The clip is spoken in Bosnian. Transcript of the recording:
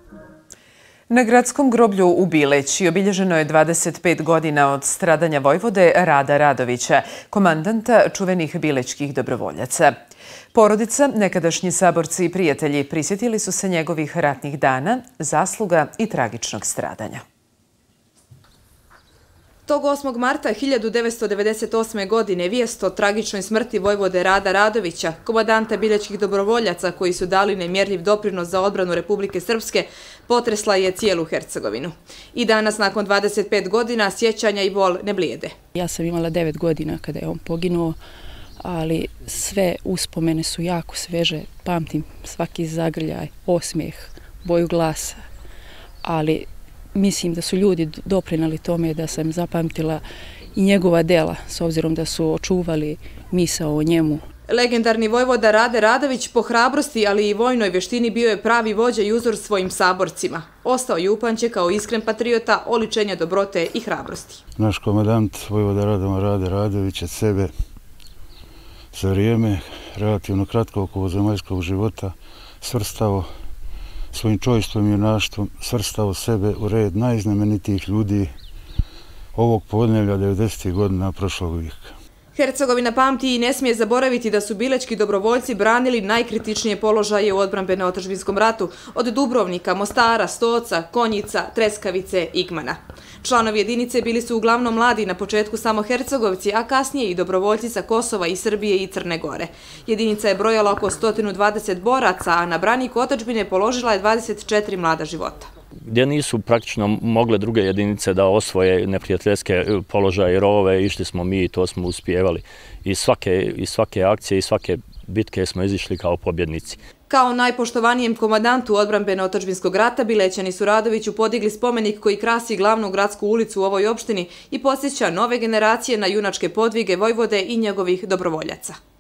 Na gradskom groblju u Bileći obilježeno je 25 godina od stradanja vojvode Rada Radovića, komandanta čuvenih bilećkih dobrovoljaca. Porodica, nekadašnji saborci i prijatelji prisjetili su se njegovih ratnih dana, zasluga i tragičnog stradanja. Tog 8. marta 1998. godine vijest o tragičnoj smrti vojvode Rada Radovića, komandanta bilećkih dobrovoljaca koji su dali nemjerljiv doprinos za odbranu Republike Srpske, potresla je cijelu Hercegovinu. I danas, nakon 25 godina, sjećanja i bol ne blijede. Ja sam imala 9 godina kada je on poginuo, ali sve uspomene su jako sveže. Pamtim svaki zagrljaj, osmijeh, boju glasa, ali mislim da su ljudi doprinali tome da sam zapamtila i njegova dela, s obzirom da su očuvali misao o njemu. Legendarni vojvoda Rade Radović po hrabrosti, ali i vojnoj vještini bio je pravi vođa i uzor svojim saborcima. Ostao je upamćen kao iskren patriota, oličenje dobrote i hrabrosti. Naš komandant vojvoda Rade Radović je sebe za vrijeme relativno kratkog ovozemaljskog života svrstao svojim čojstvom i junaštvom, svrstao sebe u red najznamenitijih ljudi ovog podneblja 90. godina prošlog vijeka. Hercegovina pamti i ne smije zaboraviti da su bilećki dobrovoljci branili najkritičnije položaje u odbrambeno-otadžbinskom ratu od Dubrovnika, Mostara, Stoca, Konjica, Treskavice, Igmana. Članovi jedinice bili su uglavnom mladi, na početku samo Hercegovci, a kasnije i dobrovoljci sa Kosova i Srbije i Crne Gore. Jedinica je brojala oko 120 boraca, a na braniku otadžbine položila je 24 mlada života. Gdje nisu praktično mogle druge jedinice da osvoje neprijateljske položaje i rovove, išli smo mi i to smo uspijevali. Iz svake akcije i svake bitke smo izišli kao pobjednici. Kao najpoštovanije komandantu odbrambeno-otadžbinskog rata, Bilećani su Radoviću podigli spomenik koji krasi glavnu gradsku ulicu u ovoj opštini i podsjeća nove generacije na junačke podvige vojvode i njegovih dobrovoljaca.